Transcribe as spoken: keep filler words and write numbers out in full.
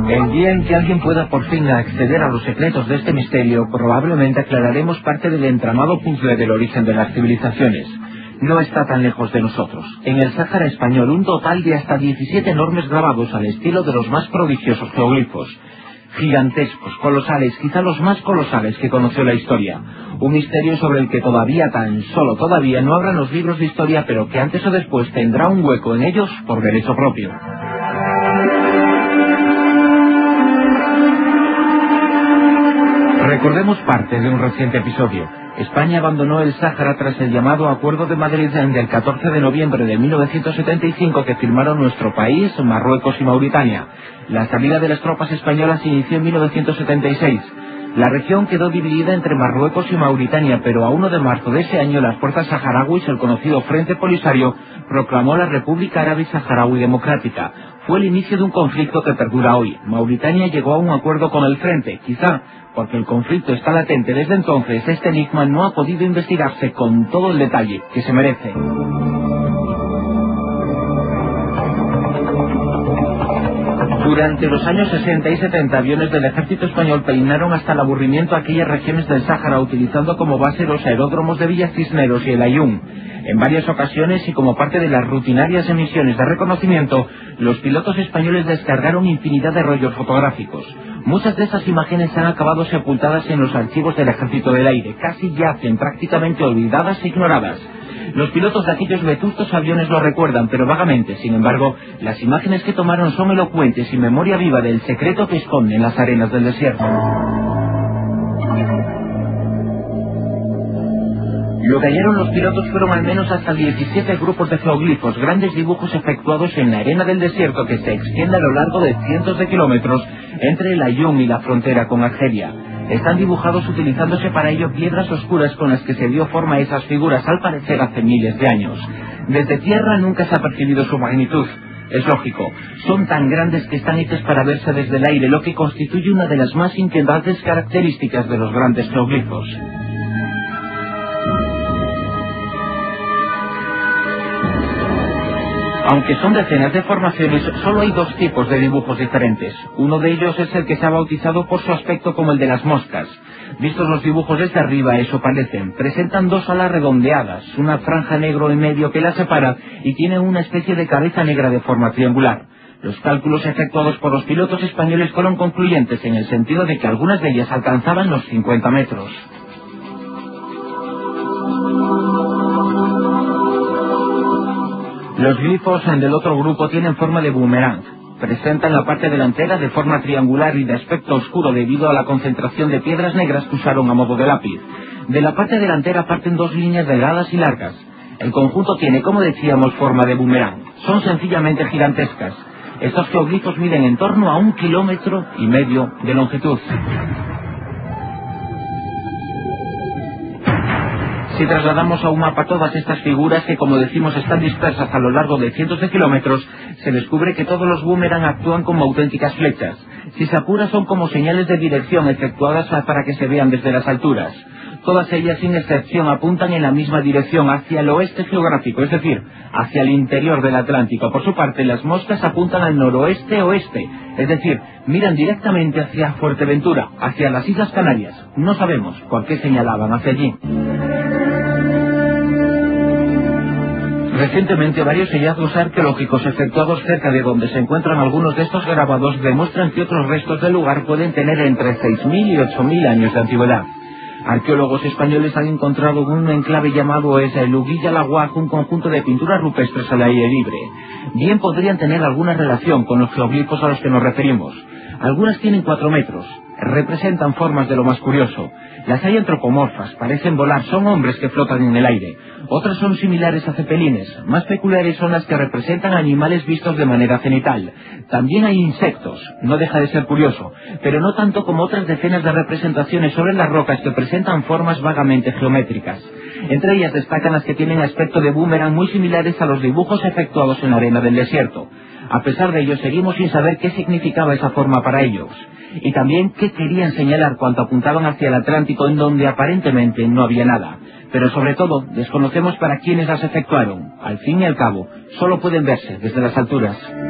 El día en que alguien pueda por fin acceder a los secretos de este misterio, probablemente aclararemos parte del entramado puzzle del origen de las civilizaciones. No está tan lejos de nosotros. En el Sáhara español, un total de hasta diecisiete enormes grabados al estilo de los más prodigiosos geoglifos. Gigantescos, colosales, quizá los más colosales que conoció la historia. Un misterio sobre el que todavía, tan solo todavía, no abran los libros de historia, pero que antes o después tendrá un hueco en ellos por derecho propio. Recordemos parte de un reciente episodio. España abandonó el Sáhara tras el llamado Acuerdo de Madrid del catorce de noviembre de mil novecientos setenta y cinco que firmaron nuestro país, Marruecos y Mauritania. La salida de las tropas españolas se inició en mil novecientos setenta y seis. La región quedó dividida entre Marruecos y Mauritania, pero a primero de marzo de ese año las fuerzas saharauis, el conocido Frente Polisario, proclamó la República Árabe Saharaui Democrática. Fue el inicio de un conflicto que perdura hoy. Mauritania llegó a un acuerdo con el Frente, quizá porque el conflicto está latente desde entonces. Este enigma no ha podido investigarse con todo el detalle que se merece. Durante los años sesenta y setenta, aviones del ejército español peinaron hasta el aburrimiento aquellas regiones del Sáhara, utilizando como base los aeródromos de Villa Cisneros y El Aaiún. En varias ocasiones y como parte de las rutinarias emisiones de reconocimiento, los pilotos españoles descargaron infinidad de rollos fotográficos. Muchas de esas imágenes han acabado sepultadas en los archivos del Ejército del Aire, casi yacen prácticamente olvidadas e ignoradas. Los pilotos de aquellos vetustos aviones lo recuerdan, pero vagamente. Sin embargo, las imágenes que tomaron son elocuentes y memoria viva del secreto que esconden las arenas del desierto. Lo que hallaron los pilotos fueron al menos hasta diecisiete grupos de geoglifos, grandes dibujos efectuados en la arena del desierto que se extiende a lo largo de cientos de kilómetros entre el Aaiún y la frontera con Argelia. Están dibujados utilizándose para ello piedras oscuras con las que se dio forma a esas figuras, al parecer hace miles de años. Desde tierra nunca se ha percibido su magnitud. Es lógico, son tan grandes que están hechas para verse desde el aire, lo que constituye una de las más inquietantes características de los grandes geoglifos. Aunque son decenas de formaciones, solo hay dos tipos de dibujos diferentes. Uno de ellos es el que se ha bautizado por su aspecto como el de las moscas. Vistos los dibujos desde arriba, eso parecen. Presentan dos alas redondeadas, una franja negro en medio que las separa y tienen una especie de cabeza negra de forma triangular. Los cálculos efectuados por los pilotos españoles fueron concluyentes en el sentido de que algunas de ellas alcanzaban los cincuenta metros. Los glifos del otro grupo tienen forma de boomerang. Presentan la parte delantera de forma triangular y de aspecto oscuro debido a la concentración de piedras negras que usaron a modo de lápiz. De la parte delantera parten dos líneas delgadas y largas. El conjunto tiene, como decíamos, forma de boomerang. Son sencillamente gigantescas. Estos geoglifos miden en torno a un kilómetro y medio de longitud. Si trasladamos a un mapa todas estas figuras, que como decimos están dispersas a lo largo de cientos de kilómetros, se descubre que todos los boomerang actúan como auténticas flechas. Si se apura, son como señales de dirección efectuadas para que se vean desde las alturas. Todas ellas, sin excepción, apuntan en la misma dirección, hacia el oeste geográfico, es decir, hacia el interior del Atlántico. Por su parte, las moscas apuntan al noroeste-oeste, es decir, miran directamente hacia Fuerteventura, hacia las Islas Canarias. No sabemos por qué señalaban hacia allí. Recientemente, varios hallazgos arqueológicos efectuados cerca de donde se encuentran algunos de estos grabados demuestran que otros restos del lugar pueden tener entre seis mil y ocho mil años de antigüedad. Arqueólogos españoles han encontrado en un enclave llamado es el Uguilla-Laguaj un conjunto de pinturas rupestres al aire libre. Bien podrían tener alguna relación con los geoglifos a los que nos referimos. Algunas tienen cuatro metros. Representan formas de lo más curioso. Las hay antropomorfas, parecen volar, son hombres que flotan en el aire. Otras son similares a cepelines. Más peculiares son las que representan animales vistos de manera cenital. También hay insectos, no deja de ser curioso, pero no tanto como otras decenas de representaciones sobre las rocas que presentan formas vagamente geométricas. Entre ellas destacan las que tienen aspecto de boomerang, muy similares a los dibujos efectuados en la arena del desierto. A pesar de ello, seguimos sin saber qué significaba esa forma para ellos. Y también qué querían señalar cuando apuntaban hacia el Atlántico, en donde aparentemente no había nada. Pero sobre todo, desconocemos para quiénes las efectuaron. Al fin y al cabo, solo pueden verse desde las alturas.